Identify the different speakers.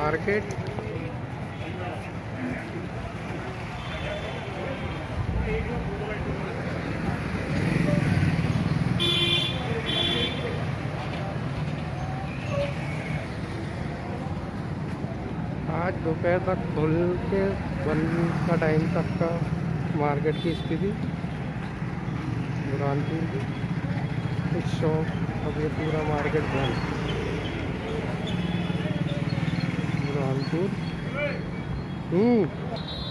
Speaker 1: Market. आज दोपहर तक खोल के बंद का टाइम तक का मार्केट की स्थिति बुरहानपुर की। कुछ शॉप, अब ये पूरा मार्केट बंद। बुरहानपुर